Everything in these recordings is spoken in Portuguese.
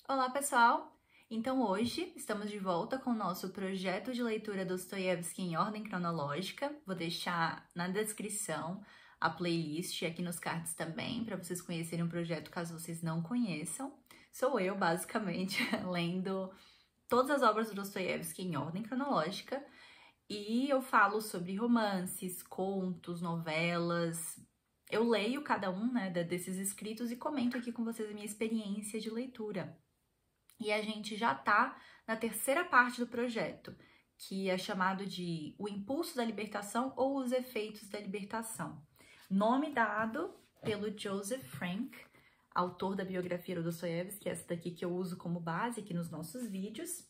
Olá, pessoal! Então, hoje estamos de volta com o nosso projeto de leitura Dostoiévski em ordem cronológica. Vou deixar na descrição a playlist e aqui nos cards também, para vocês conhecerem o projeto caso vocês não conheçam. Sou eu, basicamente, lendo todas as obras do Dostoiévski em ordem cronológica e eu falo sobre romances, contos, novelas. Eu leio cada um, desses escritos e comento aqui com vocês a minha experiência de leitura. E a gente já tá na terceira parte do projeto, que é chamado de O Impulso da Libertação ou Os Efeitos da Libertação. Nome dado pelo Joseph Frank, autor da biografia do Dostoiévski, essa daqui que eu uso como base aqui nos nossos vídeos.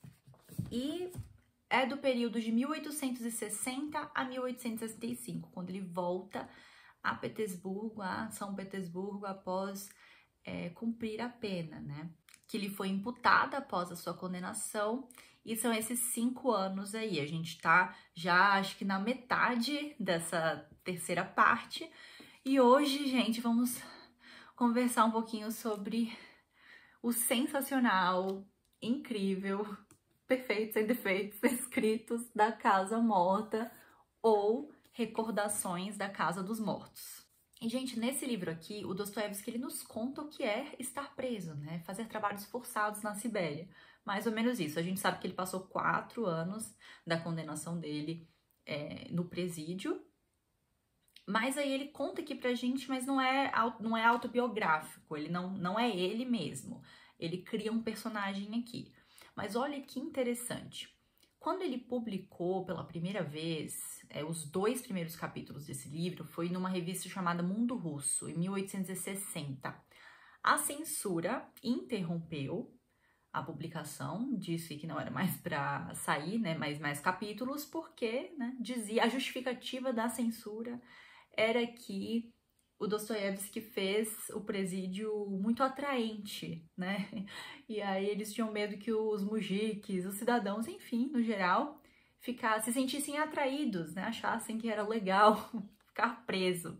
E é do período de 1860 a 1865, quando ele volta a São Petersburgo, após cumprir a pena, né? Que lhe foi imputada após a sua condenação, e são esses 5 anos aí. A gente tá já, acho que na metade dessa terceira parte, e hoje, gente, vamos conversar um pouquinho sobre o sensacional, incrível, perfeito, sem defeitos, escritos da Casa Morta, ou Recordações da Casa dos Mortos. E, gente, nesse livro aqui, o Dostoiévski, ele nos conta o que é estar preso, né? Fazer trabalhos forçados na Sibéria. Mais ou menos isso. A gente sabe que ele passou 4 anos da condenação dele no presídio. Mas aí ele conta aqui pra gente, mas não é autobiográfico. Ele não é ele mesmo. Ele cria um personagem aqui. Mas olha que interessante. Quando ele publicou pela primeira vez os 2 primeiros capítulos desse livro, foi numa revista chamada Mundo Russo, em 1860. A censura interrompeu a publicação, disse que não era mais para sair, né, mais capítulos, porque, né, dizia, a justificativa da censura era que o Dostoiévski fez o presídio muito atraente, né? E aí eles tinham medo que os mujiques, os cidadãos, enfim, no geral, se sentissem atraídos, né? Achassem que era legal ficar preso.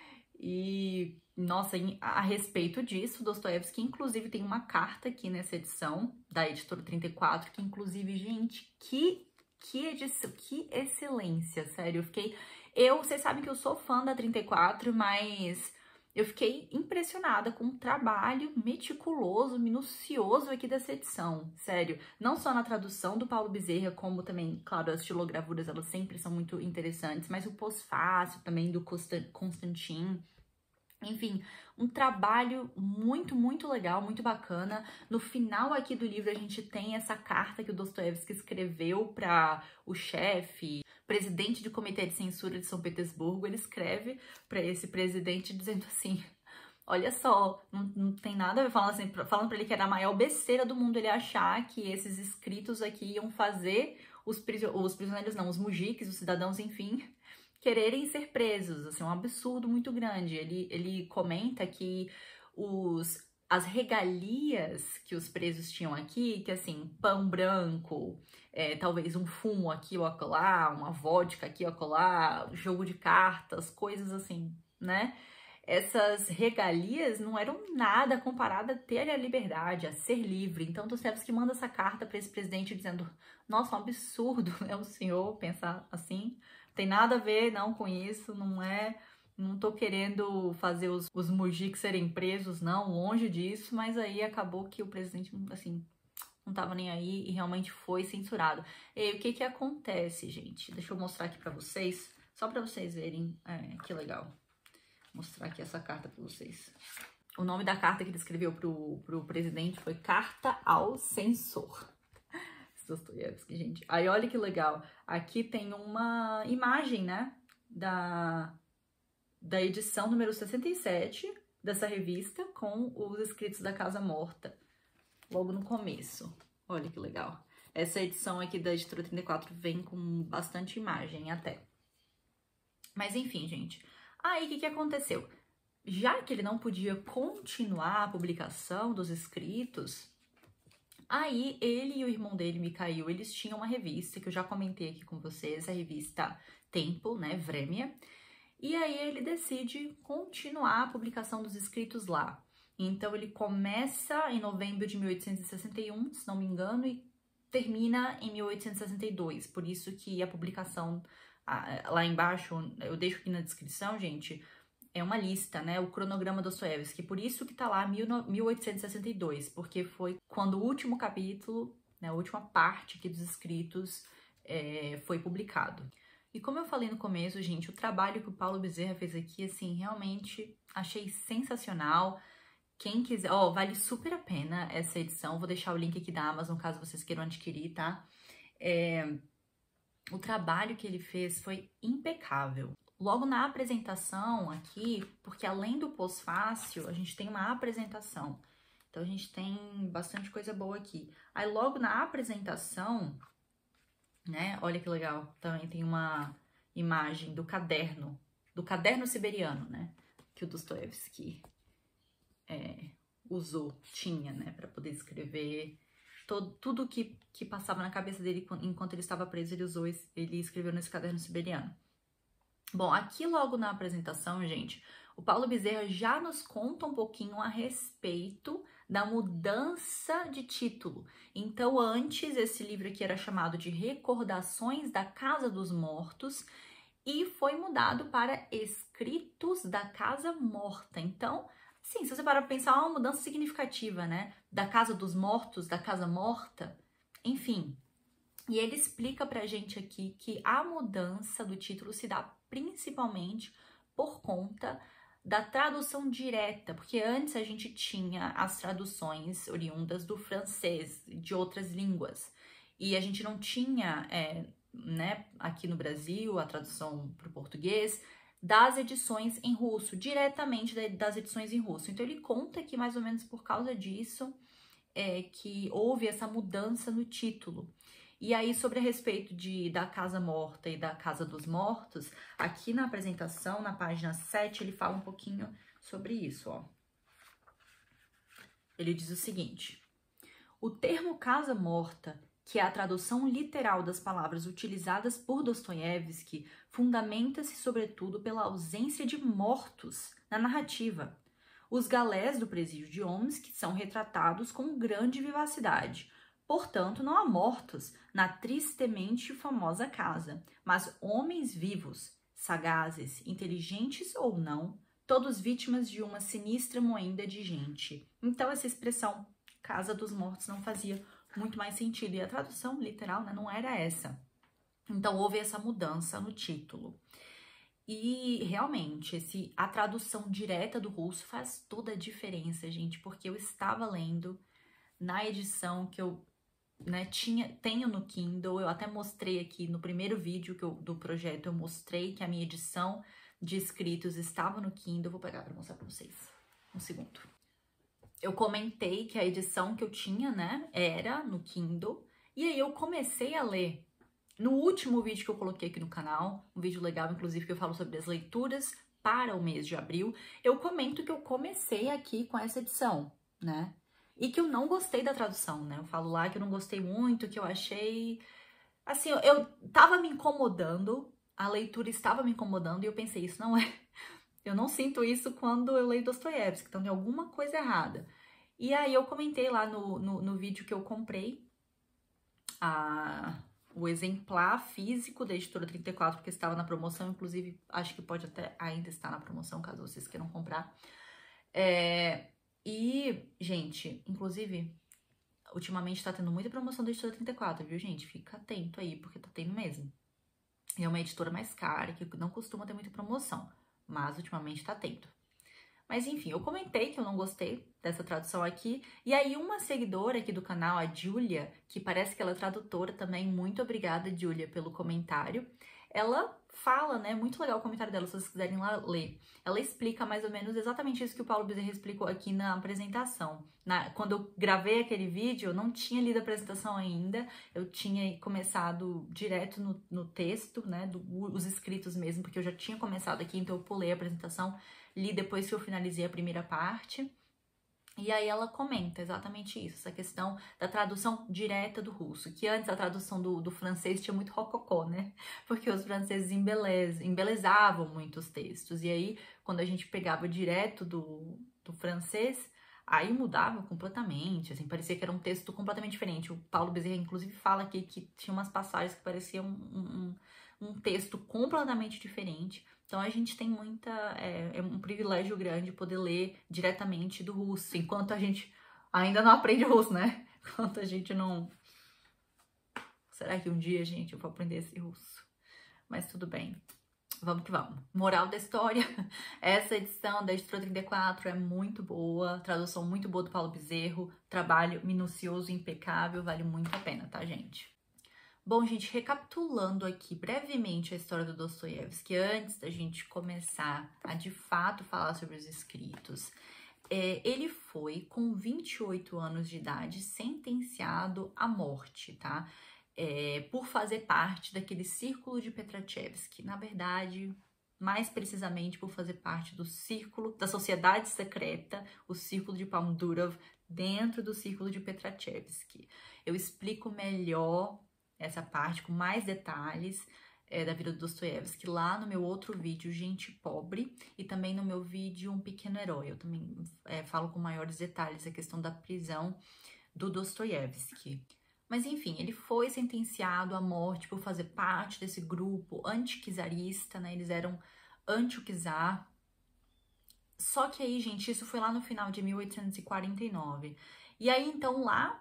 E, nossa, a respeito disso, Dostoiévski, inclusive, tem uma carta aqui nessa edição da editora 34, que, inclusive, gente, que edição, que excelência, sério, vocês sabem que eu sou fã da 34, mas eu fiquei impressionada com o trabalho meticuloso, minucioso aqui dessa edição, sério. Não só na tradução do Paulo Bezerra, como também, claro, as estilogravuras, elas sempre são muito interessantes, mas o pós-fácil também do Constantin. Enfim, um trabalho muito, muito legal, muito bacana. No final aqui do livro a gente tem essa carta que o Dostoiévski escreveu para o chefe, presidente do Comitê de Censura de São Petersburgo. Ele escreve para esse presidente dizendo assim: olha só, não tem nada a ver, falando para ele que era a maior besteira do mundo ele achar que esses escritos aqui iam fazer os prisioneiros, não, os mujiques, os cidadãos, enfim, quererem ser presos, assim, um absurdo muito grande. Ele comenta que as regalias que os presos tinham aqui, que assim, pão branco, talvez um fumo aqui ou acolá, uma vodka aqui ou acolá, jogo de cartas, coisas assim, né? Essas regalias não eram nada comparada a ter a liberdade, a ser livre. Então, Dostoiévski manda essa carta para esse presidente dizendo: nossa, um absurdo, né, o senhor pensar assim. Tem nada a ver, não, com isso, não tô querendo fazer os mujiks serem presos, não, longe disso, mas aí acabou que o presidente, assim, não tava nem aí e realmente foi censurado. E o que acontece, gente? Deixa eu mostrar aqui pra vocês, só pra vocês verem, que legal. Vou mostrar aqui essa carta pra vocês. O nome da carta que ele escreveu pro presidente foi Carta ao Censor. Dostoiévski, gente. Aí, olha que legal. Aqui tem uma imagem, né, da edição número 67 dessa revista, com os escritos da Casa Morta, logo no começo. Olha que legal. Essa edição aqui da editora 34 vem com bastante imagem até. Mas, enfim, gente. Aí, o que aconteceu? Já que ele não podia continuar a publicação dos escritos, aí, ele e o irmão dele, Mikhail, eles tinham uma revista, que eu já comentei aqui com vocês, a revista Tempo, né, Vremya. E aí, ele decide continuar a publicação dos escritos lá. Então, ele começa em novembro de 1861, se não me engano, e termina em 1862. Por isso que a publicação, lá embaixo, eu deixo aqui na descrição, gente, é uma lista, né? O cronograma Dostoiévski. Por isso que tá lá 1862, porque foi quando o último capítulo, né, a última parte aqui dos escritos foi publicado. E como eu falei no começo, gente, o trabalho que o Paulo Bezerra fez aqui, assim, realmente achei sensacional. Quem quiser, vale super a pena essa edição. Vou deixar o link aqui da Amazon, caso vocês queiram adquirir, tá? O trabalho que ele fez foi impecável. Logo na apresentação aqui, porque além do pós-fácil, a gente tem uma apresentação. Então, a gente tem bastante coisa boa aqui. Aí, logo na apresentação, né? Olha que legal. Também tem uma imagem do caderno siberiano, né? Que o Dostoiévski tinha, né? Para poder escrever tudo que passava na cabeça dele enquanto ele estava preso, ele escreveu nesse caderno siberiano. Bom, aqui logo na apresentação, gente, o Paulo Bezerra já nos conta um pouquinho a respeito da mudança de título. Então, antes, esse livro aqui era chamado de Recordações da Casa dos Mortos e foi mudado para Escritos da Casa Morta. Então, sim, se você parar para pensar, é uma mudança significativa, né? Da Casa dos Mortos, da Casa Morta, enfim. E ele explica pra gente aqui que a mudança do título se dá principalmente por conta da tradução direta, porque antes a gente tinha as traduções oriundas do francês, de outras línguas, e a gente não tinha, né, aqui no Brasil, a tradução para o português das edições em russo, diretamente das edições em russo. Então ele conta que mais ou menos por causa disso que houve essa mudança no título. E aí, sobre a respeito da Casa Morta e da Casa dos Mortos, aqui na apresentação, na página 7, ele fala um pouquinho sobre isso, ó. Ele diz o seguinte: o termo Casa Morta, que é a tradução literal das palavras utilizadas por Dostoiévski, fundamenta-se sobretudo pela ausência de mortos na narrativa. Os galés do presídio de Omsk são retratados com grande vivacidade. Portanto, não há mortos na tristemente famosa casa, mas homens vivos, sagazes, inteligentes ou não, todos vítimas de uma sinistra moenda de gente. Então, essa expressão Casa dos Mortos não fazia muito mais sentido, e a tradução literal, né, não era essa. Então, houve essa mudança no título. E, realmente, a tradução direta do russo faz toda a diferença, gente, porque eu estava lendo na edição que eu tenho no Kindle, eu até mostrei aqui no primeiro vídeo do projeto, eu mostrei que a minha edição de escritos estava no Kindle. Vou pegar para mostrar para vocês, um segundo. Eu comentei que a edição que eu tinha, né, era no Kindle, e aí eu comecei a ler no último vídeo que eu coloquei aqui no canal, um vídeo legal, inclusive, que eu falo sobre as leituras para o mês de abril, eu comento que eu comecei aqui com essa edição, né? E que eu não gostei da tradução, né? Eu falo lá que eu não gostei muito, que eu achei... Assim, eu tava me incomodando, a leitura estava me incomodando, e eu pensei, isso não é... Eu não sinto isso quando eu leio Dostoiévski, então tem alguma coisa errada. E aí eu comentei lá no vídeo que eu comprei o exemplar físico da Editora 34, porque estava na promoção, inclusive acho que pode até ainda estar na promoção, caso vocês queiram comprar. E, gente, inclusive, ultimamente tá tendo muita promoção da Editora 34, viu, gente? Fica atento aí, porque tá tendo mesmo. É uma editora mais cara, que não costuma ter muita promoção, mas ultimamente tá tendo. Mas, enfim, eu comentei que eu não gostei dessa tradução aqui, e aí uma seguidora aqui do canal, a Júlia, que parece que ela é tradutora também, muito obrigada, Júlia, pelo comentário. Ela fala, né, muito legal o comentário dela, se vocês quiserem lá ler. Ela explica mais ou menos exatamente isso que o Paulo Bezerra explicou aqui na apresentação. Quando eu gravei aquele vídeo, eu não tinha lido a apresentação ainda, eu tinha começado direto no texto, né, os escritos mesmo, porque eu já tinha começado aqui, então eu pulei a apresentação, li depois que eu finalizei a primeira parte. E aí ela comenta exatamente isso, essa questão da tradução direta do russo, que antes a tradução do francês tinha muito rococó, né? Porque os franceses embelezavam muito os textos. E aí, quando a gente pegava direto do francês, aí mudava completamente, assim, parecia que era um texto completamente diferente. O Paulo Bezerra, inclusive, fala aqui que tinha umas passagens que pareciam um texto completamente diferente. Então, a gente tem é um privilégio grande poder ler diretamente do russo, enquanto a gente ainda não aprende russo, né? Enquanto a gente não... Será que um dia, gente, eu vou aprender esse russo? Mas tudo bem. Vamos que vamos. Moral da história, essa edição da Editora 34 é muito boa, tradução muito boa do Paulo Bezerro, trabalho minucioso e impecável, vale muito a pena, tá, gente? Bom, gente, recapitulando aqui brevemente a história do Dostoiévski, antes da gente começar a, de fato, falar sobre os escritos, ele foi, com 28 anos de idade, sentenciado à morte, tá? Por fazer parte daquele círculo de Petrachevsky. Na verdade, mais precisamente por fazer parte do círculo da sociedade secreta, o círculo de Palmdurov, dentro do círculo de Petrachevsky. Eu explico melhor essa parte, com mais detalhes da vida do Dostoiévski lá no meu outro vídeo, Gente Pobre, e também no meu vídeo Um Pequeno Herói. Eu também falo com maiores detalhes a questão da prisão do Dostoiévski. Mas enfim, ele foi sentenciado à morte por fazer parte desse grupo anti-czarista, né? Eles eram anti-czar. Só que aí, gente, isso foi lá no final de 1849. E aí, então, lá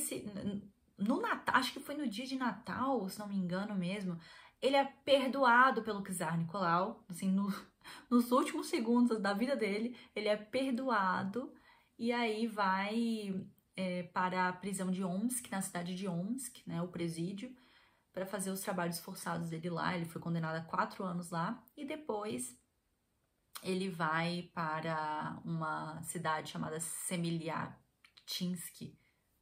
no Natal, acho que foi no dia de Natal, se não me engano mesmo, ele é perdoado pelo czar Nicolau, assim, nos últimos segundos da vida dele, ele é perdoado e aí vai para a prisão de Omsk, na cidade de Omsk, né, o presídio, para fazer os trabalhos forçados dele lá. Ele foi condenado a 4 anos lá e depois ele vai para uma cidade chamada Semipalatinsk.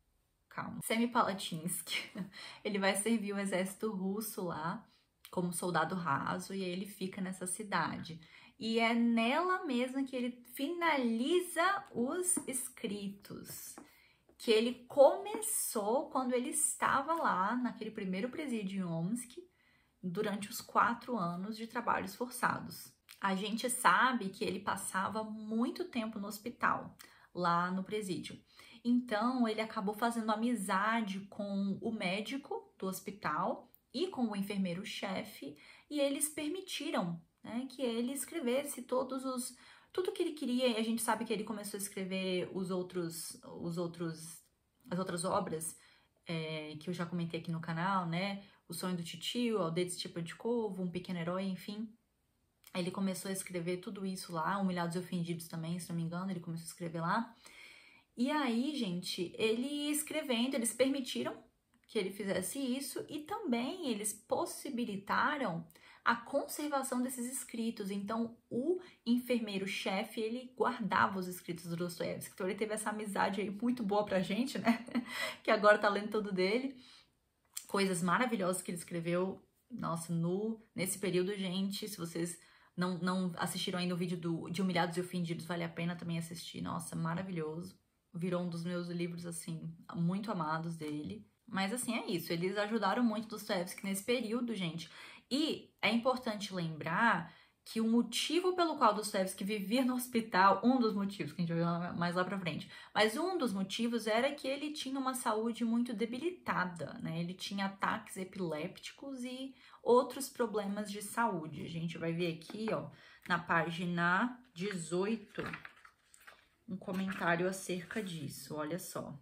Ele vai servir o exército russo lá como soldado raso e aí ele fica nessa cidade. E é nela mesma que ele finaliza os escritos, que ele começou quando ele estava lá naquele primeiro presídio em Omsk, durante os 4 anos de trabalhos forçados. A gente sabe que ele passava muito tempo no hospital, lá no presídio. Então, ele acabou fazendo amizade com o médico do hospital e com o enfermeiro-chefe, e eles permitiram, né, que ele escrevesse tudo que ele queria. E a gente sabe que ele começou a escrever as outras obras que eu já comentei aqui no canal, né? O Sonho do Titio, Aldeia de Stepanchikovo, Um Pequeno Herói, enfim. Ele começou a escrever tudo isso lá, Humilhados e Ofendidos também, se não me engano, ele começou a escrever lá. E aí, gente, ele escrevendo, eles permitiram que ele fizesse isso e também eles possibilitaram a conservação desses escritos. Então, o enfermeiro-chefe, ele guardava os escritos do Dostoiévski. Então, ele teve essa amizade aí muito boa pra gente, né? Que agora tá lendo tudo dele. Coisas maravilhosas que ele escreveu. Nossa, nesse período, gente, se vocês não assistiram ainda o vídeo de Humilhados e Ofendidos, vale a pena também assistir. Nossa, maravilhoso. Virou um dos meus livros, assim, muito amados dele. Mas, assim, é isso. Eles ajudaram muito Dostoiévski nesse período, gente. E é importante lembrar que o motivo pelo qual Dostoiévski vivia no hospital, um dos motivos, que a gente vai ver mais lá pra frente, mas um dos motivos era que ele tinha uma saúde muito debilitada, né? Ele tinha ataques epilépticos e outros problemas de saúde. A gente vai ver aqui, ó, na página 18, um comentário acerca disso, olha só.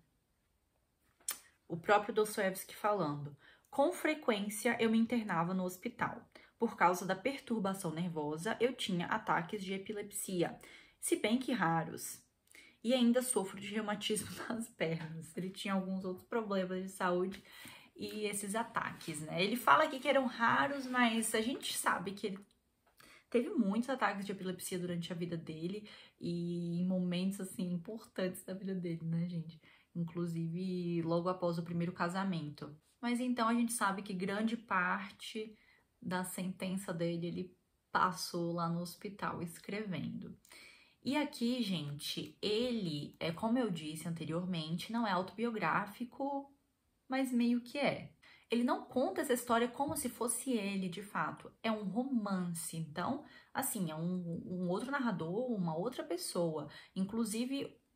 O próprio Dostoiévski falando: com frequência eu me internava no hospital. Por causa da perturbação nervosa, eu tinha ataques de epilepsia, se bem que raros. E ainda sofro de reumatismo nas pernas. Ele tinha alguns outros problemas de saúde e esses ataques, né? Ele fala aqui que eram raros, mas a gente sabe que ele teve muitos ataques de epilepsia durante a vida dele e em momentos, assim, importantes da vida dele, né, gente? Inclusive, logo após o primeiro casamento. Mas então a gente sabe que grande parte da sentença dele ele passou lá no hospital escrevendo. E aqui, gente, ele, como eu disse anteriormente, não é autobiográfico, mas meio que é. Ele não conta essa história como se fosse ele, de fato. É um romance. Então, assim, é um outro narrador, uma outra pessoa. Inclusive,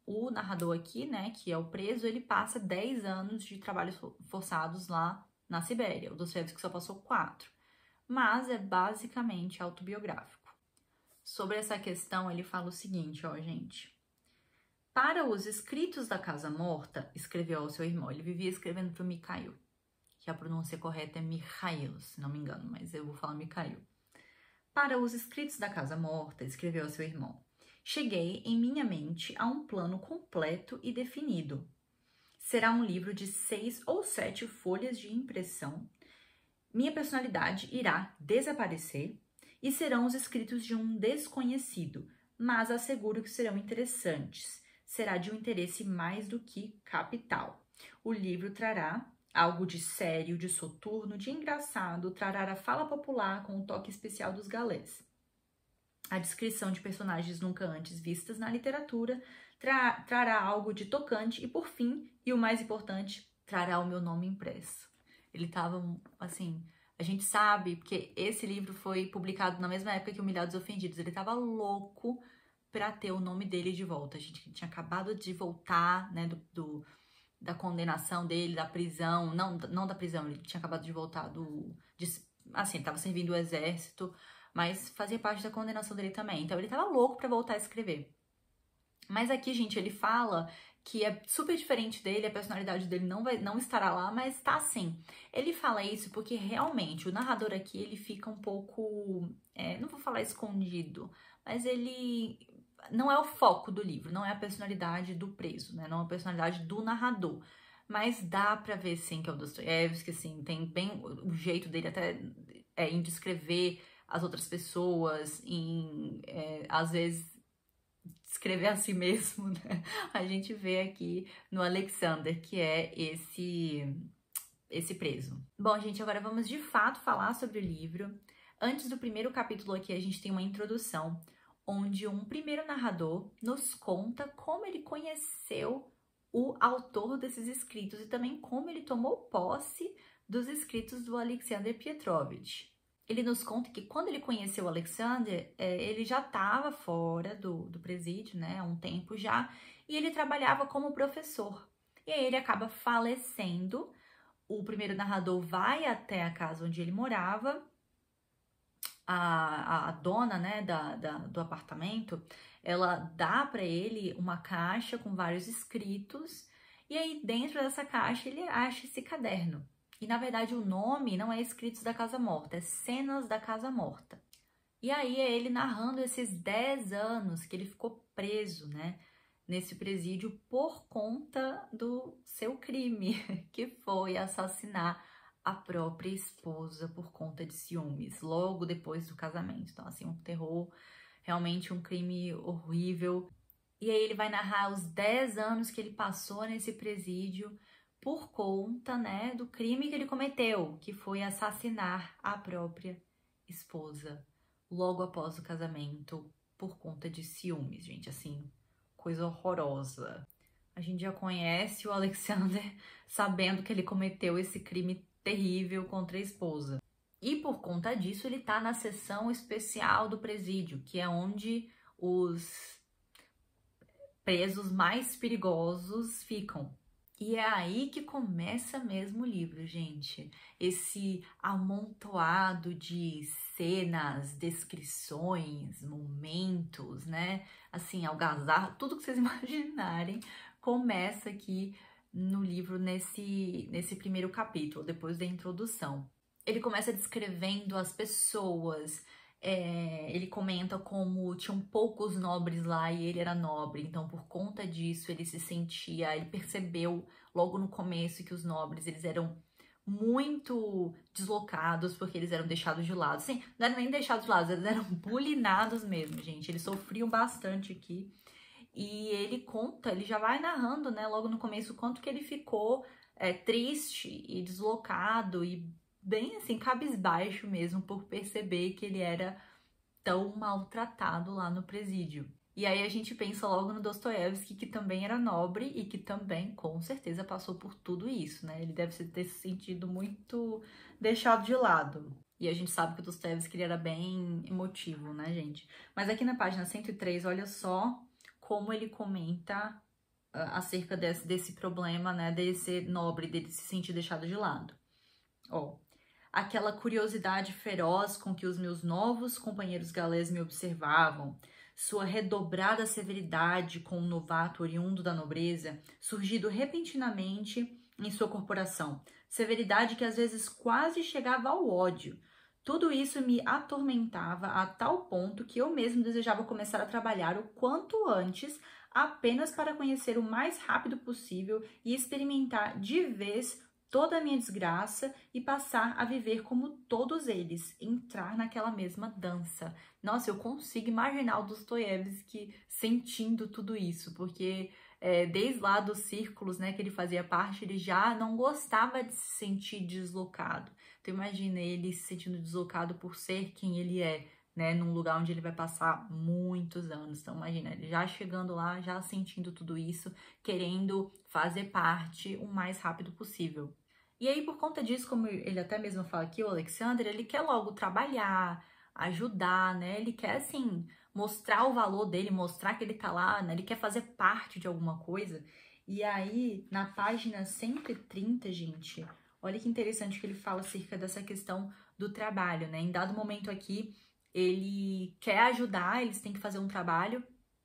o narrador aqui, né, que é o preso, ele passa 10 anos de trabalhos forçados lá na Sibéria. O Dostoiévski só passou 4. Mas é basicamente autobiográfico. Sobre essa questão, ele fala o seguinte, ó, gente. Para os escritos da Casa Morta, escreveu ao seu irmão. Ele vivia escrevendo para o Mikhail, que a pronúncia correta é Mikhail, se não me engano, mas eu vou falar Mikhail. Para os escritos da Casa Morta, escreveu ao seu irmão. Cheguei em minha mente a um plano completo e definido. Será um livro de 6 ou 7 folhas de impressão. Minha personalidade irá desaparecer e serão os escritos de um desconhecido, mas asseguro que serão interessantes. Será de um interesse mais do que capital. O livro trará algo de sério, de soturno, de engraçado, trará a fala popular com um toque especial dos galês. A descrição de personagens nunca antes vistas na literatura trará algo de tocante e, por fim, e o mais importante, trará o meu nome impresso. Ele tava, assim, a gente sabe, porque esse livro foi publicado na mesma época que Humilhados e Ofendidos, ele tava louco pra ter o nome dele de volta. A gente tinha acabado de voltar, né, da condenação dele, da prisão, não da prisão, ele tinha acabado de voltar assim, ele tava servindo o exército, mas fazia parte da condenação dele também. Então ele tava louco pra voltar a escrever. Mas aqui, gente, ele fala que é super diferente dele, a personalidade dele não estará lá, mas tá assim. Ele fala isso porque realmente o narrador aqui, ele fica um pouco, não vou falar escondido, mas ele não é o foco do livro, não é a personalidade do preso, né? Não é a personalidade do narrador. Mas dá pra ver, sim, que é o Dostoiévski, assim, tem bem o jeito dele até em descrever as outras pessoas, às vezes, descrever a si mesmo, né? A gente vê aqui no Alexander, que é esse preso. Bom, gente, agora vamos de fato falar sobre o livro. Antes do primeiro capítulo aqui, a gente tem uma introdução, onde um primeiro narrador nos conta como ele conheceu o autor desses escritos e também como ele tomou posse dos escritos do Alexander Petrovich. Ele nos conta que quando ele conheceu o Alexander, ele já estava fora do presídio, né, há um tempo já, e ele trabalhava como professor. E aí ele acaba falecendo, o primeiro narrador vai até a casa onde ele morava, a dona, né, do apartamento, ela dá para ele uma caixa com vários escritos, e aí dentro dessa caixa ele acha esse caderno. E, na verdade, o nome não é Escritos da Casa Morta, é Cenas da Casa Morta. E aí é ele narrando esses 10 anos que ele ficou preso, né, nesse presídio por conta do seu crime, que foi assassinar a própria esposa por conta de ciúmes, logo depois do casamento. Então, assim, um terror, realmente um crime horrível. E aí ele vai narrar os 10 anos que ele passou nesse presídio por conta, né, do crime que ele cometeu, que foi assassinar a própria esposa logo após o casamento por conta de ciúmes, gente, assim, coisa horrorosa. A gente já conhece o Alexander sabendo que ele cometeu esse crime terrível contra a esposa. E por conta disso, ele tá na seção especial do presídio, que é onde os presos mais perigosos ficam. E é aí que começa mesmo o livro, gente. Esse amontoado de cenas, descrições, momentos, né? Assim, algazarra, tudo que vocês imaginarem começa aqui no livro nesse primeiro capítulo, depois da introdução. Ele começa descrevendo as pessoas, ele comenta como tinham poucos nobres lá e ele era nobre, então por conta disso ele percebeu logo no começo que os nobres, eles eram muito deslocados porque eles eram deixados de lado. Sim, não eram nem deixados de lado, eles eram bulinados mesmo, gente. Eles sofriam bastante aqui. E ele já vai narrando, né, logo no começo, o quanto que ele ficou triste e deslocado e bem assim, cabisbaixo mesmo, por perceber que ele era tão maltratado lá no presídio. E aí a gente pensa logo no Dostoiévski, que também era nobre e que também, com certeza, passou por tudo isso, né? Ele deve ter se sentido muito deixado de lado. E a gente sabe que o Dostoiévski ele era bem emotivo, né, gente? Mas aqui na página 103, olha só como ele comenta acerca desse problema, né, dele ser nobre, dele se sentir deixado de lado. Ó, aquela curiosidade feroz com que os meus novos companheiros galês me observavam, sua redobrada severidade com um novato oriundo da nobreza, surgido repentinamente em sua corporação, severidade que às vezes quase chegava ao ódio. Tudo isso me atormentava a tal ponto que eu mesmo desejava começar a trabalhar o quanto antes, apenas para conhecer o mais rápido possível e experimentar de vez toda a minha desgraça e passar a viver como todos eles, entrar naquela mesma dança. Nossa, eu consigo imaginar o Dostoiévski sentindo tudo isso, porque desde lá dos círculos, né, que ele fazia parte, ele já não gostava de se sentir deslocado. Então imagina ele se sentindo deslocado por ser quem ele é, né, num lugar onde ele vai passar muitos anos. Então imagina, ele já chegando lá, já sentindo tudo isso, querendo fazer parte o mais rápido possível. E aí, por conta disso, como ele até mesmo fala aqui, o Alexander, ele quer logo trabalhar, ajudar, né? Ele quer, assim, mostrar o valor dele, mostrar que ele tá lá, né? Ele quer fazer parte de alguma coisa. E aí, na página 130, gente, olha que interessante que ele fala acerca dessa questão do trabalho, né? Em dado momento aqui, ele quer ajudar, eles têm que fazer um trabalho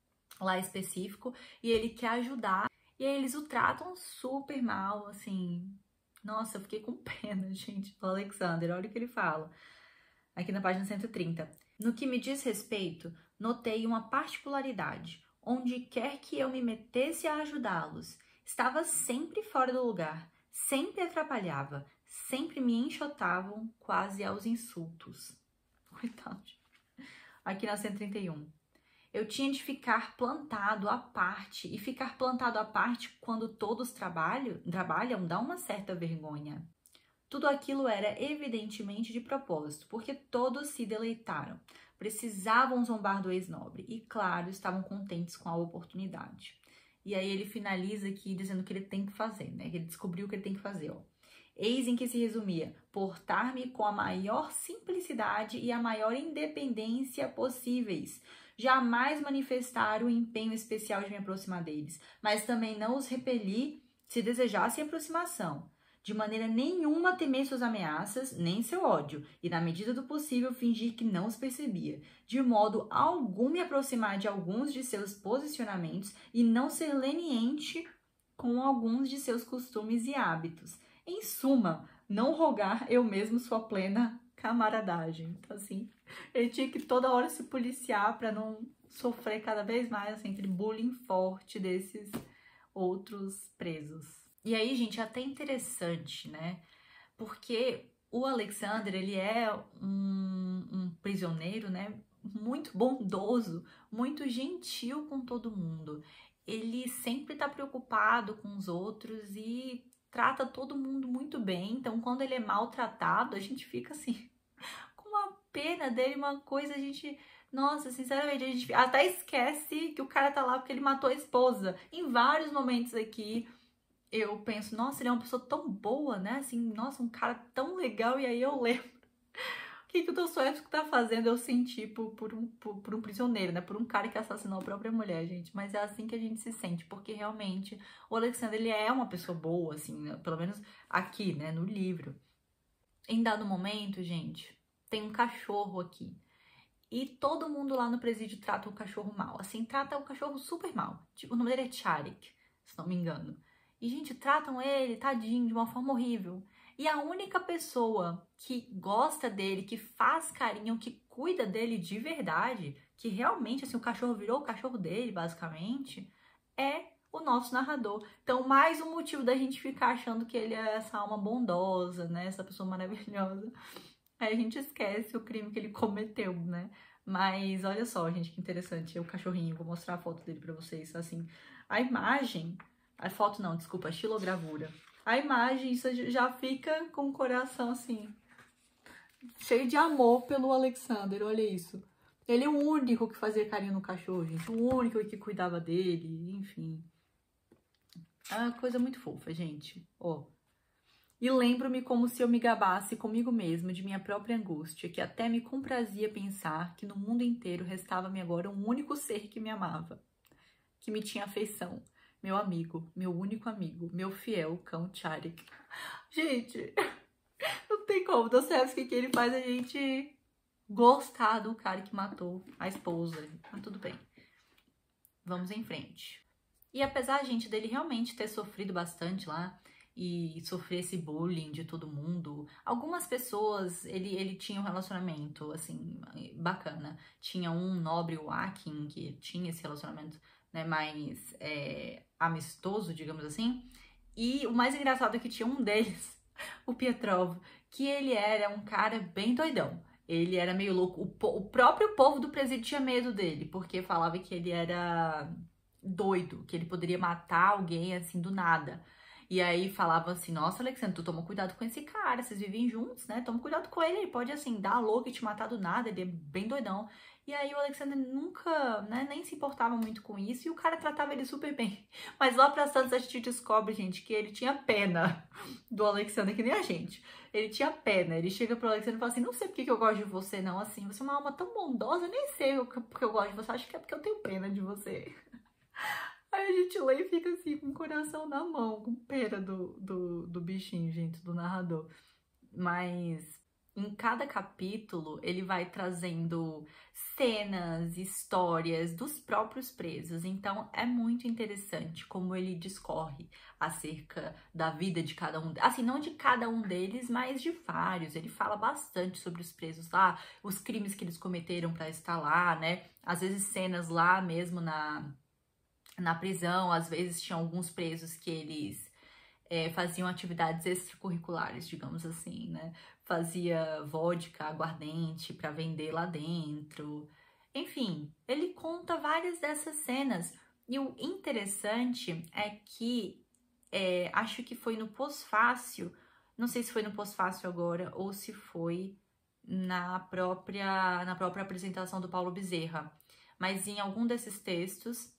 lá específico, e ele quer ajudar, e aí eles o tratam super mal, assim. Nossa, eu fiquei com pena, gente, do Alexander. Olha o que ele fala aqui na página 130. No que me diz respeito, notei uma particularidade. Onde quer que eu me metesse a ajudá-los, estava sempre fora do lugar, sempre atrapalhava, sempre me enxotavam quase aos insultos. Coitados. Aqui na 131. Eu tinha de ficar plantado à parte, e ficar plantado à parte quando todos trabalham dá uma certa vergonha. Tudo aquilo era evidentemente de propósito, porque todos se deleitaram, precisavam zombar do ex-nobre e, claro, estavam contentes com a oportunidade. E aí ele finaliza aqui dizendo o que ele tem que fazer, né? Que ele descobriu o que ele tem que fazer, ó. Eis em que se resumia: portar-me com a maior simplicidade e a maior independência possíveis. Jamais manifestar o empenho especial de me aproximar deles, mas também não os repeli se desejassem aproximação. De maneira nenhuma temer suas ameaças, nem seu ódio, e na medida do possível fingir que não os percebia. De modo algum me aproximar de alguns de seus posicionamentos e não ser leniente com alguns de seus costumes e hábitos. Em suma, não rogar eu mesmo sua plena camaradagem. Então, assim, ele tinha que toda hora se policiar para não sofrer cada vez mais, assim, aquele bullying forte desses outros presos. E aí, gente, é até interessante, né? Porque o Alexander, ele é um prisioneiro, né? Muito bondoso, muito gentil com todo mundo. Ele sempre tá preocupado com os outros e trata todo mundo muito bem. Então, quando ele é maltratado, a gente fica assim, com uma pena dele, uma coisa, a gente... Nossa, sinceramente, a gente até esquece que o cara tá lá porque ele matou a esposa. Em vários momentos aqui, eu penso, nossa, ele é uma pessoa tão boa, né? Assim, nossa, um cara tão legal. E aí eu lembro o que o Dostoiévski tá fazendo eu sentir por um prisioneiro, né? Por um cara que assassinou a própria mulher, gente. Mas é assim que a gente se sente, porque realmente o Alexander, ele é uma pessoa boa, assim, né? Pelo menos aqui, né? No livro. Em dado momento, gente, tem um cachorro aqui. E todo mundo lá no presídio trata o cachorro mal. Assim, trata o cachorro super mal. Tipo, o nome dele é Charik, se não me engano. E, gente, tratam ele, tadinho, de uma forma horrível. E a única pessoa que gosta dele, que faz carinho, que cuida dele de verdade, que realmente, assim, o cachorro virou o cachorro dele, basicamente, é o nosso narrador. Então, mais um motivo da gente ficar achando que ele é essa alma bondosa, né? Essa pessoa maravilhosa. Aí a gente esquece o crime que ele cometeu, né? Mas olha só, gente, que interessante. O cachorrinho, vou mostrar a foto dele pra vocês. Assim, a imagem... A foto não, desculpa, a xilogravura. A imagem, isso já fica com o coração, assim, cheio de amor pelo Alexander, olha isso. Ele é o único que fazia carinho no cachorro, gente. O único que cuidava dele, enfim. É uma coisa muito fofa, gente. Ó. E lembro-me como se eu me gabasse comigo mesma de minha própria angústia, que até me comprazia pensar que no mundo inteiro restava-me agora um único ser que me amava, que me tinha afeição, meu amigo, meu único amigo, meu fiel cão Tcharik. Gente, não tem como. Dostoiévski que ele faz a gente gostar do cara que matou a esposa. Mas tudo bem. Vamos em frente. E apesar, gente, dele realmente ter sofrido bastante lá e sofrer esse bullying de todo mundo, algumas pessoas, ele tinha um relacionamento, assim, bacana. Tinha um nobre, o Akin, que tinha esse relacionamento, né, mais amistoso, digamos assim. E o mais engraçado é que tinha um deles, o Pietrov, que ele era um cara bem doidão. Ele era meio louco. O próprio povo do presídio tinha medo dele, porque falava que ele era doido, que ele poderia matar alguém assim do nada. E aí falava assim, nossa, Alexandre, tu toma cuidado com esse cara, vocês vivem juntos, né? Toma cuidado com ele pode, assim, dar louco e te matar do nada, ele é bem doidão. E aí o Alexandre nunca, né, nem se importava muito com isso e o cara tratava ele super bem. Mas lá pra Santos a gente descobre, gente, que ele tinha pena do Alexandre, que nem a gente. Ele tinha pena, ele chega pro Alexandre e fala assim, não sei porque que eu gosto de você não, assim, você é uma alma tão bondosa, nem sei porque eu gosto de você, acho que é porque eu tenho pena de você. Aí a gente lê e fica assim, com o coração na mão, com pena do bichinho, gente, do narrador. Mas em cada capítulo ele vai trazendo cenas, histórias dos próprios presos. Então é muito interessante como ele discorre acerca da vida de cada um. Assim, não de cada um deles, mas de vários. Ele fala bastante sobre os presos lá, os crimes que eles cometeram para estar lá, né? Às vezes cenas lá mesmo na prisão, às vezes tinha alguns presos que eles faziam atividades extracurriculares, digamos assim, né? Fazia vodka, aguardente para vender lá dentro. Enfim, ele conta várias dessas cenas. E o interessante é que acho que foi no pós-fácil, não sei se foi no pós-fácil agora ou se foi na própria apresentação do Paulo Bezerra, mas em algum desses textos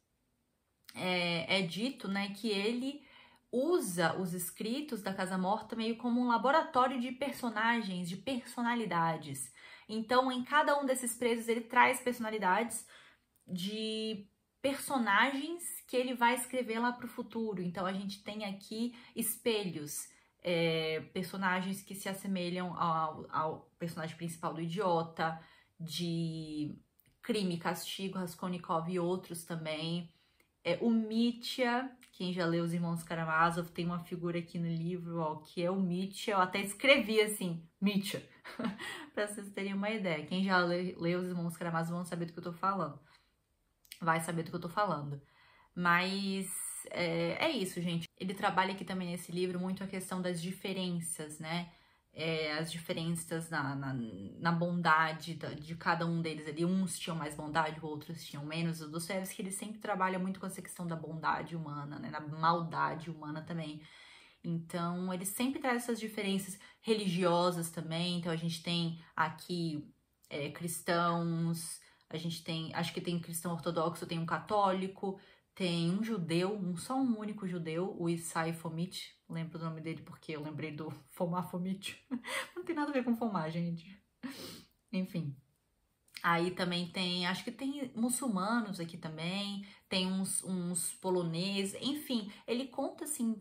é dito, né, que ele usa os escritos da Casa Morta meio como um laboratório de personagens, de personalidades. Então, em cada um desses presos, ele traz personalidades de personagens que ele vai escrever lá para o futuro. Então, a gente tem aqui espelhos, personagens que se assemelham ao personagem principal do Idiota, de Crime e Castigo, Raskolnikov e outros também. O Mitya, quem já leu Os Irmãos Karamazov, tem uma figura aqui no livro, ó, que é o Mitya. Eu até escrevi assim, Mitya, pra vocês terem uma ideia. Quem já leu Os Irmãos Karamazov vão saber do que eu tô falando. Vai saber do que eu tô falando. Mas é isso, gente. Ele trabalha aqui também nesse livro muito a questão das diferenças, né? As diferenças na bondade de cada um deles ali. Uns tinham mais bondade, outros tinham menos. O Dostoiévski, ele sempre trabalha muito com essa questão da bondade humana, né? Na maldade humana também. Então, ele sempre traz essas diferenças religiosas também. Então, a gente tem aqui cristãos, a gente tem, acho que tem cristão ortodoxo, tem um católico, tem um judeu, só um único judeu, o Isai Fomitch. Lembro o nome dele porque eu lembrei do Fomar Fomitch. Não tem nada a ver com fomar, gente. Enfim. Aí também tem, acho que tem muçulmanos aqui também, tem uns poloneses, enfim, ele conta assim,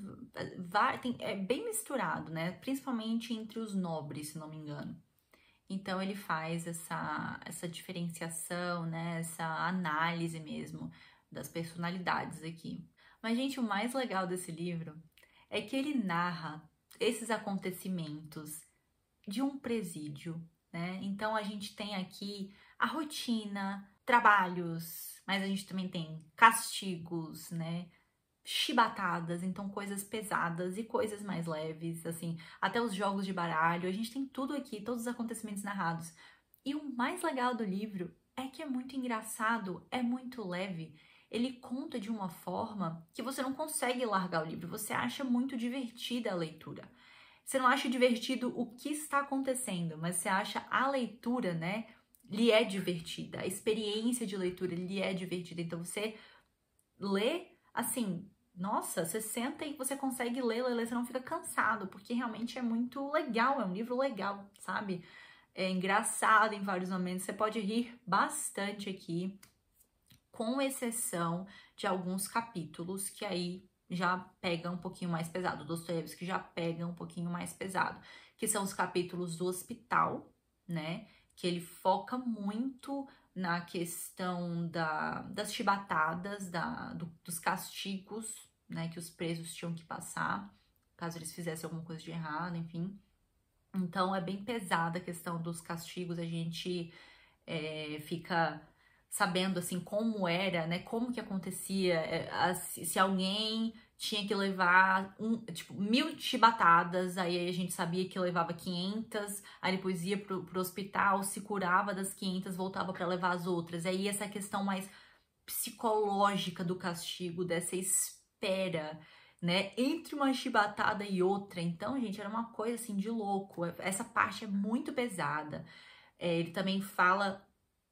é bem misturado, né? Principalmente entre os nobres, se não me engano. Então ele faz essa diferenciação, né? Essa análise mesmo das personalidades aqui. Mas, gente, o mais legal desse livro é que ele narra esses acontecimentos de um presídio, né? Então a gente tem aqui a rotina, trabalhos, mas a gente também tem castigos, né? Chibatadas, então coisas pesadas e coisas mais leves, assim, até os jogos de baralho, a gente tem tudo aqui, todos os acontecimentos narrados. E o mais legal do livro é que é muito engraçado, é muito leve. Ele conta de uma forma que você não consegue largar o livro, você acha muito divertida a leitura. Você não acha divertido o que está acontecendo, mas você acha a leitura, né, lhe é divertida, a experiência de leitura lhe é divertida. Então você lê, assim, nossa, você senta e você consegue ler, você não fica cansado, porque realmente é muito legal, é um livro legal, sabe? É engraçado em vários momentos, você pode rir bastante aqui, com exceção de alguns capítulos que aí já pega um pouquinho mais pesado. Dostoiévski já pega um pouquinho mais pesado, que são os capítulos do hospital, né? Que ele foca muito na questão das chibatadas, dos castigos, né? Que os presos tinham que passar, caso eles fizessem alguma coisa de errado, enfim. Então, é bem pesada a questão dos castigos, a gente fica sabendo, assim, como era, né, como que acontecia, se alguém tinha que levar, 1000 chibatadas, aí a gente sabia que levava 500, aí depois ia pro hospital, se curava das 500, voltava para levar as outras, aí essa questão mais psicológica do castigo, dessa espera, né, entre uma chibatada e outra. Então, gente, era uma coisa assim de louco. Essa parte é muito pesada. Ele também fala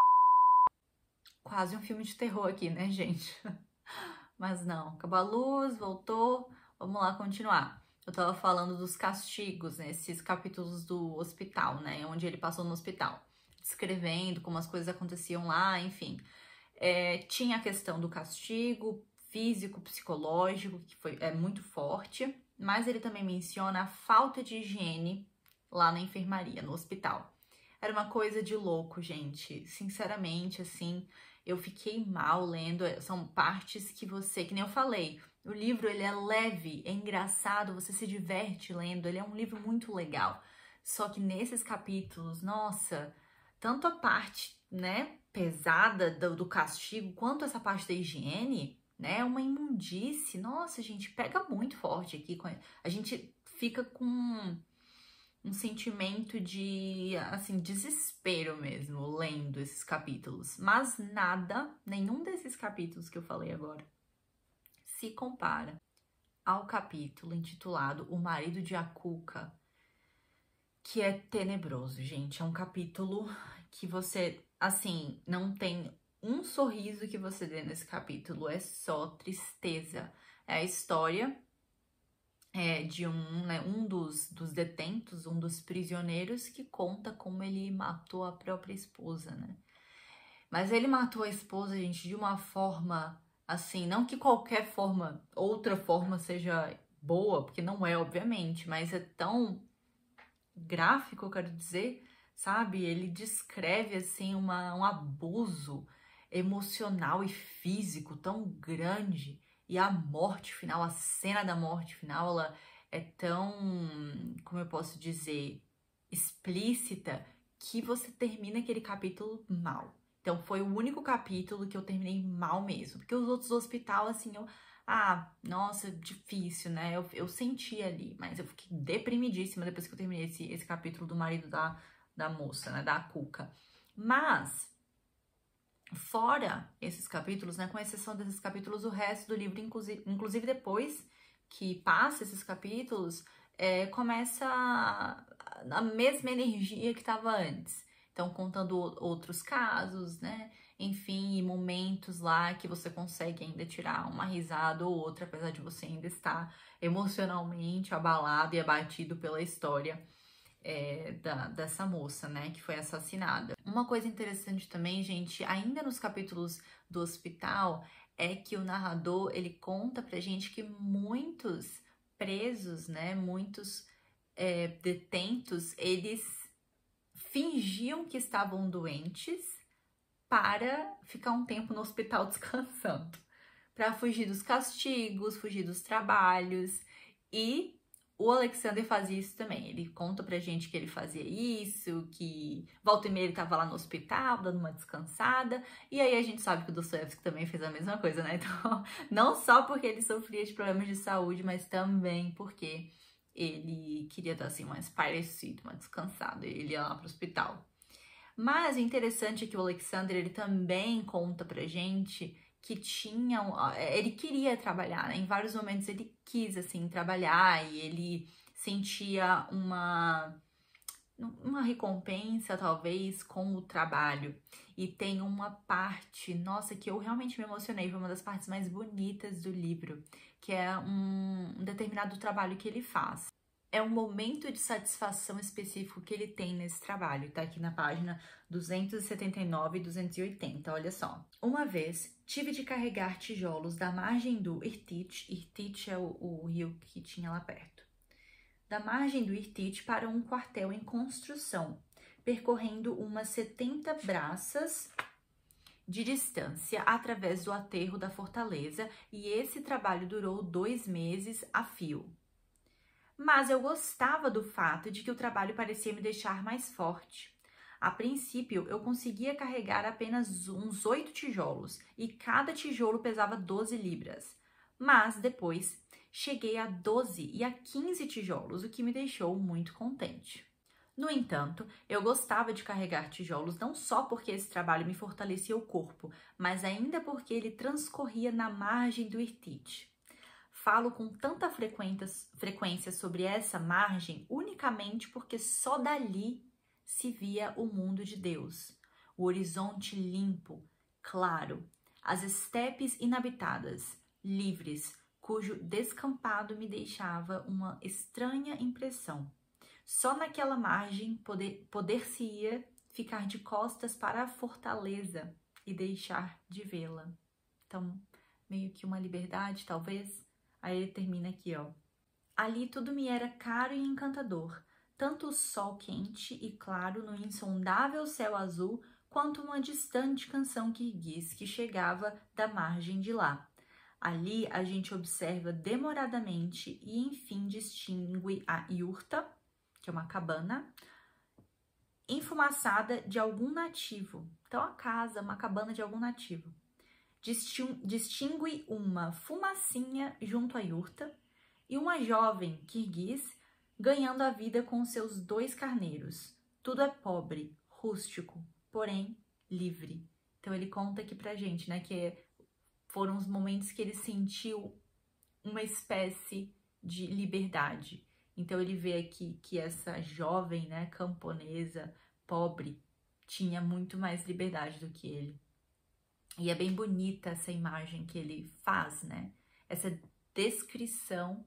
quase um filme de terror aqui, né, gente? Mas não, acabou a luz, voltou. Vamos lá continuar. Eu tava falando dos castigos, né, esses capítulos do hospital, né, onde ele passou no hospital, descrevendo como as coisas aconteciam lá, enfim. Tinha a questão do castigo físico, psicológico, que é muito forte, mas ele também menciona a falta de higiene lá na enfermaria, no hospital. Era uma coisa de louco, gente. Sinceramente, assim, eu fiquei mal lendo. São partes que nem eu falei, o livro ele é leve, é engraçado, você se diverte lendo, ele é um livro muito legal. Só que nesses capítulos, nossa, tanto a parte, né, pesada do castigo, quanto essa parte da higiene, né, é uma imundície. Nossa, gente, pega muito forte aqui. A gente fica com um sentimento de, assim, desespero mesmo, lendo esses capítulos. Mas nada, nenhum desses capítulos que eu falei agora, se compara ao capítulo intitulado O Marido de Akuka, que é tenebroso, gente. É um capítulo que você, assim, não tem um sorriso que você dê nesse capítulo, é só tristeza. É a história de um dos detentos, um dos prisioneiros, que conta como ele matou a própria esposa, né? Mas ele matou a esposa, gente, de uma forma, assim, não que qualquer forma, outra forma seja boa, porque não é, obviamente, mas é tão gráfico, eu quero dizer, sabe? Ele descreve, assim, um abuso emocional e físico tão grande. E a morte final, a cena da morte final, ela é tão, como eu posso dizer, explícita, que você termina aquele capítulo mal. Então, foi o único capítulo que eu terminei mal mesmo. Porque os outros do hospital, assim, nossa, difícil, né? Eu senti ali, mas eu fiquei deprimidíssima depois que eu terminei esse capítulo do marido da moça, né? Da Cuca. Mas, fora esses capítulos, né? Com exceção desses capítulos, o resto do livro, inclusive depois que passa esses capítulos, começa a mesma energia que estava antes. Então, contando outros casos, né? Enfim, momentos lá que você consegue ainda tirar uma risada ou outra, apesar de você ainda estar emocionalmente abalado e abatido pela história dessa moça, né, que foi assassinada. Uma coisa interessante também, gente, ainda nos capítulos do hospital, é que o narrador, ele conta pra gente que muitos presos, né, muitos detentos, eles fingiam que estavam doentes para ficar um tempo no hospital descansando, para fugir dos castigos, fugir dos trabalhos. E o Alexander fazia isso também. Ele conta pra gente que ele fazia isso, que volta e meia ele tava lá no hospital, dando uma descansada. E aí a gente sabe que o Dostoiévski também fez a mesma coisa, né? Então, não só porque ele sofria de problemas de saúde, mas também porque ele queria dar assim uma espairecida, uma descansada. Ele ia lá pro hospital. Mas o interessante é que o Alexander, ele também conta pra gente que ele queria trabalhar, né? Em vários momentos ele quis, assim, trabalhar e ele sentia uma recompensa, talvez, com o trabalho. E tem uma parte, nossa, que eu realmente me emocionei, foi uma das partes mais bonitas do livro, que é um determinado trabalho que ele faz. é um momento de satisfação específico que ele tem nesse trabalho. Tá aqui na página 279 e 280, olha só. Uma vez, tive de carregar tijolos da margem do Irtych. Irtych é o rio que tinha lá perto. Da margem do Irtych para um quartel em construção, percorrendo umas 70 braças de distância através do aterro da fortaleza, e esse trabalho durou 2 meses a fio. Mas eu gostava do fato de que o trabalho parecia me deixar mais forte. A princípio, eu conseguia carregar apenas uns 8 tijolos, e cada tijolo pesava 12 libras. Mas depois, cheguei a 12 e a 15 tijolos, o que me deixou muito contente. No entanto, eu gostava de carregar tijolos não só porque esse trabalho me fortalecia o corpo, mas ainda porque ele transcorria na margem do Irtych. Falo com tanta frequência sobre essa margem unicamente porque só dali se via o mundo de Deus, o horizonte limpo, claro, as estepes inabitadas, livres, cujo descampado me deixava uma estranha impressão. Só naquela margem poder-se-ia ficar de costas para a fortaleza e deixar de vê-la. Então, meio que uma liberdade, talvez. Aí ele termina aqui, ó. Ali tudo me era caro e encantador, tanto o sol quente e claro no insondável céu azul, quanto uma distante canção kirguiz que chegava da margem de lá. Ali a gente observa demoradamente e enfim distingue a yurta, que é uma cabana, enfumaçada de algum nativo. Então a casa, uma cabana de algum nativo. Distingue uma fumacinha junto à yurta e uma jovem kirguiz ganhando a vida com seus 2 carneiros. Tudo é pobre, rústico, porém livre. Então ele conta aqui pra gente, né, que foram os momentos que ele sentiu uma espécie de liberdade. Então ele vê aqui que essa jovem, né, camponesa, pobre, tinha muito mais liberdade do que ele. E é bem bonita essa imagem que ele faz, né? Essa descrição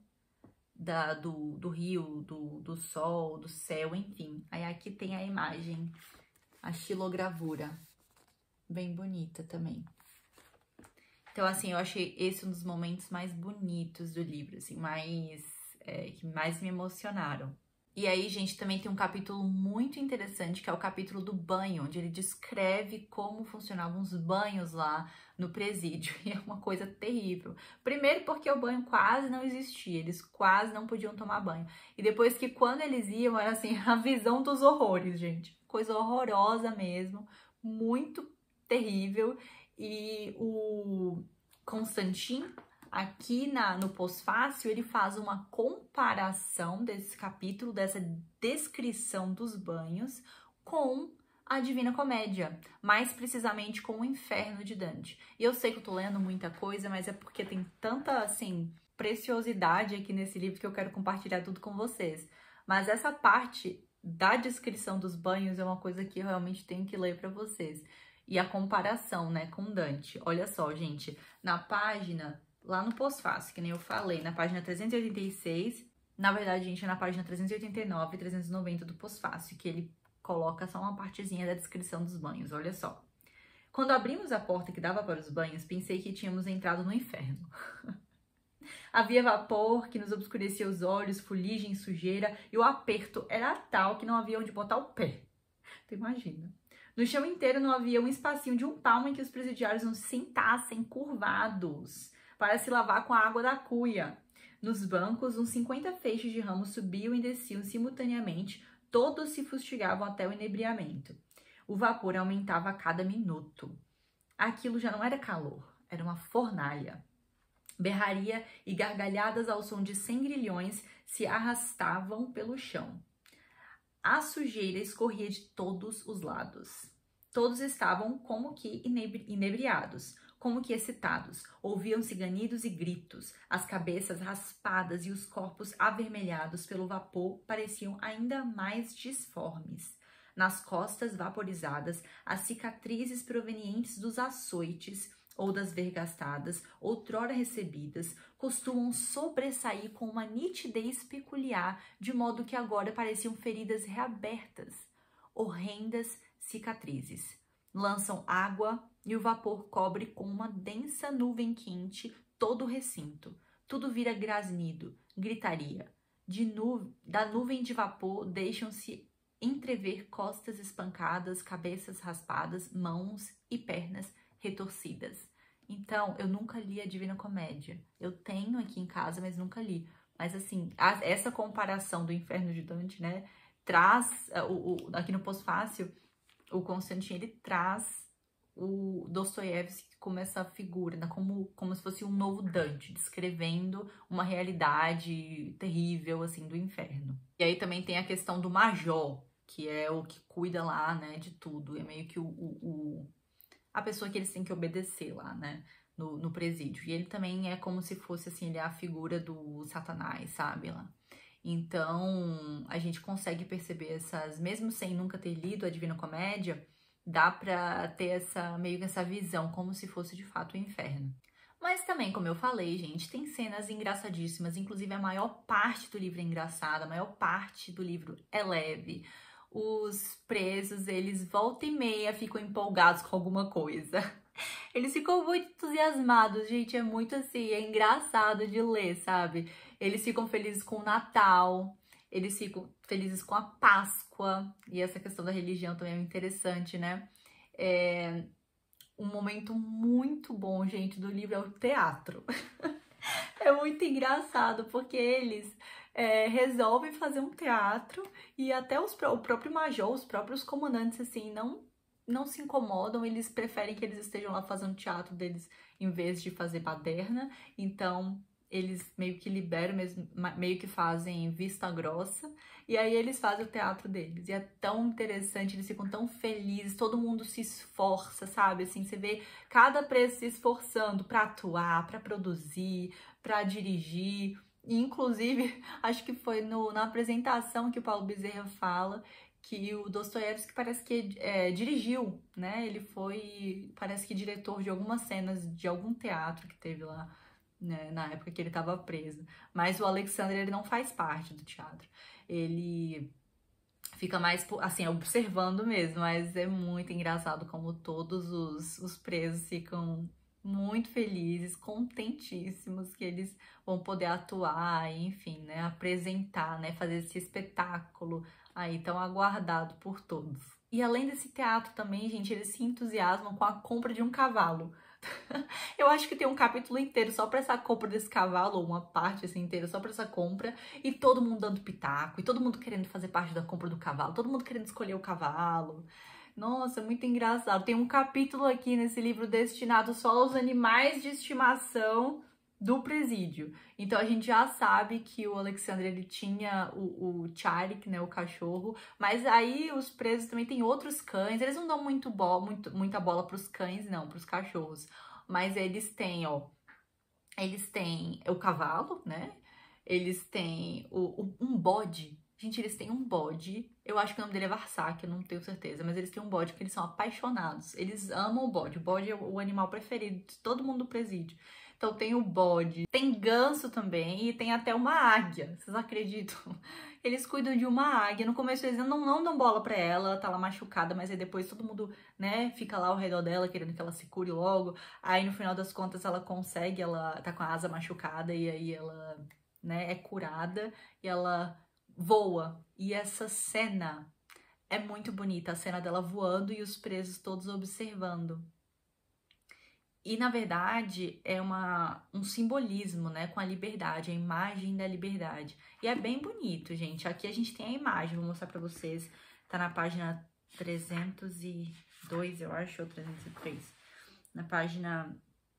do rio, do sol, do céu, enfim. Aí aqui tem a imagem, a xilogravura, bem bonita também. Então, assim, eu achei esse um dos momentos mais bonitos do livro, assim, que mais me emocionaram. E aí, gente, também tem um capítulo muito interessante, que é o capítulo do banho, onde ele descreve como funcionavam os banhos lá no presídio. E é uma coisa terrível. Primeiro porque o banho quase não existia, eles quase não podiam tomar banho. E depois que quando eles iam, era assim, a visão dos horrores, gente. Coisa horrorosa mesmo, muito terrível. E o Constantin, aqui no pós-fácil, ele faz uma comparação desse capítulo, dessa descrição dos banhos, com a Divina Comédia, mais precisamente com o Inferno de Dante. E eu sei que eu tô lendo muita coisa, mas é porque tem tanta, assim, preciosidade aqui nesse livro que eu quero compartilhar tudo com vocês. Mas essa parte da descrição dos banhos é uma coisa que eu realmente tenho que ler para vocês. E a comparação, né, com Dante. Olha só, gente, na página... Lá no pós-fácil, que nem eu falei, na página 386, na verdade, gente, é na página 389 e 390 do pós-fácil, que ele coloca só uma partezinha da descrição dos banhos, olha só. Quando abrimos a porta que dava para os banhos, pensei que tínhamos entrado no inferno. Havia vapor que nos obscurecia os olhos, fuligem, sujeira, e o aperto era tal que não havia onde botar o pé. Tu imagina. No chão inteiro não havia um espacinho de um palmo em que os presidiários não se sentassem curvados para se lavar com a água da cuia. Nos bancos, uns 50 feixes de ramos subiam e desciam simultaneamente, todos se fustigavam até o inebriamento. O vapor aumentava a cada minuto. Aquilo já não era calor, era uma fornalha. Berraria e gargalhadas ao som de 100 grilhões se arrastavam pelo chão. A sujeira escorria de todos os lados. Todos estavam como que inebriados, como que excitados. Ouviam-se ganidos e gritos. As cabeças raspadas e os corpos avermelhados pelo vapor pareciam ainda mais disformes. Nas costas vaporizadas, as cicatrizes provenientes dos açoites ou das vergastadas, outrora recebidas, costumam sobressair com uma nitidez peculiar, de modo que agora pareciam feridas reabertas, horrendas cicatrizes. Lançam água e o vapor cobre com uma densa nuvem quente todo o recinto. Tudo vira grasnido, gritaria. Da nuvem de vapor deixam-se entrever costas espancadas, cabeças raspadas, mãos e pernas retorcidas. Então, eu nunca li a Divina Comédia. Eu tenho aqui em casa, mas nunca li. Mas, assim, essa comparação do Inferno de Dante, né, traz, aqui no Pós-Fácil, o Constantine, ele traz o Dostoiévski como essa figura, né, como se fosse um novo Dante, descrevendo uma realidade terrível, assim, do inferno. E aí também tem a questão do Major, que é o que cuida lá, né, de tudo. É meio que a pessoa que eles têm que obedecer lá, né, no presídio. E ele também é como se fosse, assim, ele é a figura do Satanás, sabe, lá. Então, a gente consegue perceber mesmo sem nunca ter lido a Divina Comédia, dá pra ter meio que essa visão, como se fosse de fato o inferno. Mas também, como eu falei, gente, tem cenas engraçadíssimas, inclusive a maior parte do livro é engraçada, a maior parte do livro é leve. Os presos, eles volta e meia ficam empolgados com alguma coisa. Eles ficam muito entusiasmados, gente, é muito assim, é engraçado de ler, sabe? Eles ficam felizes com o Natal, eles ficam felizes com a Páscoa, e essa questão da religião também é interessante, né? Um momento muito bom, gente, do livro é o teatro. É muito engraçado, porque eles resolvem fazer um teatro e até o próprio Major, os próprios comandantes, assim, não se incomodam, eles preferem que eles estejam lá fazendo teatro deles em vez de fazer baderna. Então, eles meio que liberam, meio que fazem vista grossa, e aí eles fazem o teatro deles. E é tão interessante, eles ficam tão felizes, todo mundo se esforça, sabe? Assim, você vê cada preso se esforçando para atuar, para produzir, para dirigir. E, inclusive, acho que foi na apresentação que o Paulo Bezerra fala que o Dostoiévski parece que dirigiu, né? Ele foi, parece que diretor de algumas cenas de algum teatro que teve lá, né, na época que ele estava preso. Mas o Alexandre, ele não faz parte do teatro. Ele fica mais, assim, observando mesmo, mas é muito engraçado como todos os presos ficam muito felizes, contentíssimos que eles vão poder atuar, enfim, né, apresentar, né, fazer esse espetáculo aí tão aguardado por todos. E além desse teatro também, gente, eles se entusiasmam com a compra de um cavalo. Eu acho que tem um capítulo inteiro só pra essa compra desse cavalo, ou uma parte assim inteira só pra essa compra, e todo mundo dando pitaco, e todo mundo querendo fazer parte da compra do cavalo, todo mundo querendo escolher o cavalo. Nossa, muito engraçado. Tem um capítulo aqui nesse livro destinado só aos animais de estimação do presídio. Então a gente já sabe que o Alexandre, ele tinha o Charlie, né, o cachorro, mas aí os presos também têm outros cães. Eles não dão muita bola pros cães, não, pros cachorros. Mas eles têm, ó, eles têm o cavalo, né? Eles têm um bode. Gente, eles têm um bode. Eu acho que o nome dele é Varsak, eu não tenho certeza. Mas eles têm um bode que eles são apaixonados. Eles amam o bode. O bode é o animal preferido de todo mundo do presídio. Então tem o bode, tem ganso também e tem até uma águia. Vocês acreditam? Eles cuidam de uma águia. No começo eles não dão bola pra ela tá lá machucada, mas aí depois todo mundo, né, fica lá ao redor dela querendo que ela se cure logo. Aí no final das contas ela consegue, ela tá com a asa machucada e aí ela, né, é curada e ela voa. E essa cena é muito bonita, a cena dela voando e os presos todos observando. E, na verdade, é um simbolismo, né, com a liberdade, a imagem da liberdade. E é bem bonito, gente. Aqui a gente tem a imagem, vou mostrar pra vocês. Tá na página 302, eu acho, ou 303. Na página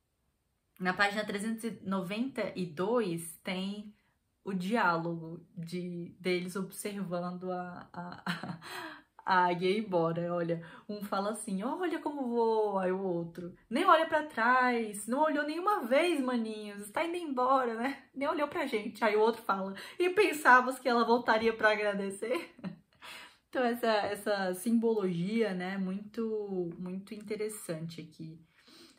392 tem o diálogo deles observando a águia ir embora. Olha, um fala assim, olha como voa, aí o outro, nem olha pra trás, não olhou nenhuma vez, maninhos, está indo embora, né? Nem olhou pra gente. Aí o outro fala, e pensavas que ela voltaria pra agradecer? Então essa simbologia, né, muito interessante aqui.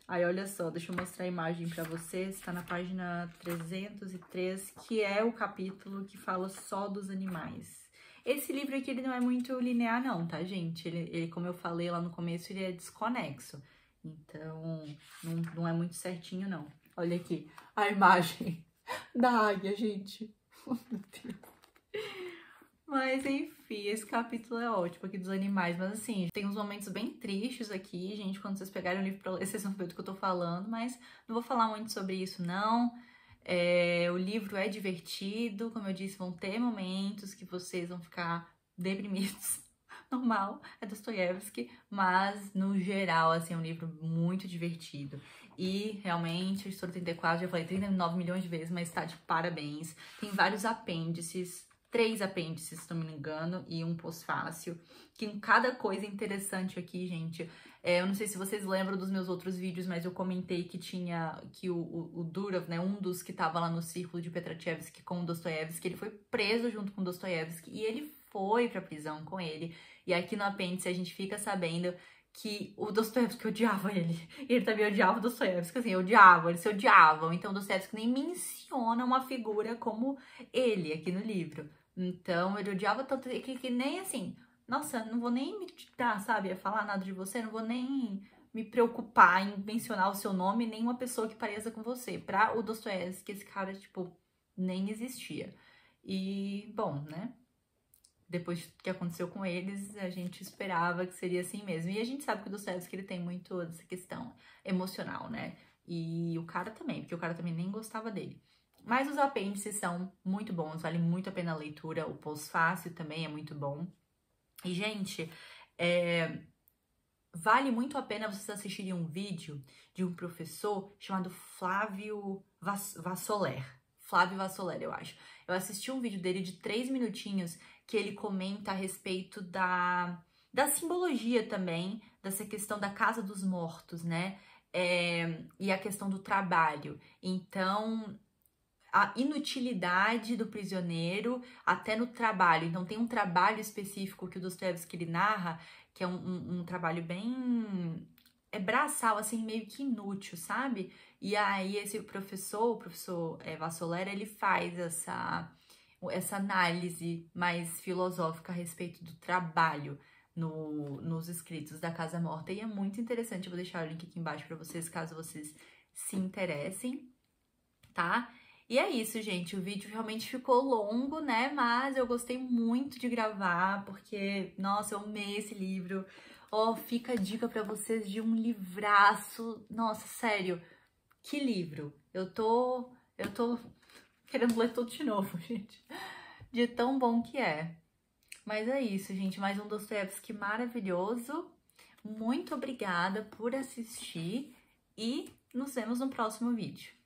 Aí, olha só, deixa eu mostrar a imagem pra vocês. Tá na página 303, que é o capítulo que fala só dos animais. Esse livro aqui, ele não é muito linear não, tá, gente? Ele, como eu falei lá no começo, ele é desconexo. Então, não é muito certinho, não. Olha aqui, a imagem da águia, gente. Oh, meu Deus. Mas, enfim, esse capítulo é ótimo aqui dos animais. Mas, assim, tem uns momentos bem tristes aqui, gente. Quando vocês pegarem o livro pra ler, vocês vão ver do que eu tô falando. Mas não vou falar muito sobre isso, não. O livro é divertido. Como eu disse, vão ter momentos que vocês vão ficar deprimidos. Normal, é Dostoiévski. Mas, no geral, assim, é um livro muito divertido. E, realmente, a História 34, já falei 39 milhões de vezes, mas tá de parabéns. Tem vários apêndices. 3 apêndices, se não me engano, e um pós-fácil. Que em cada coisa interessante aqui, gente. Eu não sei se vocês lembram dos meus outros vídeos, mas eu comentei que tinha que o Durov, né, um dos que tava lá no círculo de Petrachevsky com o Dostoiévski, ele foi preso junto com o Dostoiévski e ele foi pra prisão com ele. E aqui no apêndice a gente fica sabendo que o Dostoiévski odiava ele. E ele também odiava o Dostoiévski, assim, odiavam, eles se odiavam. Então o Dostoiévski nem menciona uma figura como ele aqui no livro. Então, ele odiava tanto que nem assim, nossa, não vou nem me dar, sabe, a falar nada de você, não vou nem me preocupar em mencionar o seu nome, nem uma pessoa que pareça com você. Pra o Dostoiévski, esse cara, tipo, nem existia. E, bom, né, depois do que aconteceu com eles, a gente esperava que seria assim mesmo. E a gente sabe que o Dostoiévski, ele tem muito essa questão emocional, né, e o cara também, porque o cara também nem gostava dele. Mas os apêndices são muito bons, vale muito a pena a leitura. O pós-fácil também é muito bom. E, gente, vale muito a pena vocês assistirem um vídeo de um professor chamado Flávio Vassoler. Flávio Vassoler, eu acho. Eu assisti um vídeo dele de 3 minutinhos que ele comenta a respeito da simbologia também, dessa questão da Casa dos Mortos, né? E a questão do trabalho. Então, a inutilidade do prisioneiro até no trabalho. Então, tem um trabalho específico que o Dostoiévski ele narra, que é um trabalho bem braçal, assim, meio que inútil, sabe? E aí, esse professor, o professor Vassoler, ele faz essa análise mais filosófica a respeito do trabalho nos escritos da Casa Morta. E é muito interessante, eu vou deixar o link aqui embaixo para vocês, caso vocês se interessem, tá? E é isso, gente. O vídeo realmente ficou longo, né? Mas eu gostei muito de gravar, porque, nossa, eu amei esse livro. Ó, fica a dica pra vocês de um livraço. Nossa, sério, que livro. Eu tô querendo ler tudo de novo, gente. De tão bom que é. Mas é isso, gente. Mais um Dostoiévski maravilhoso. Muito obrigada por assistir e nos vemos no próximo vídeo.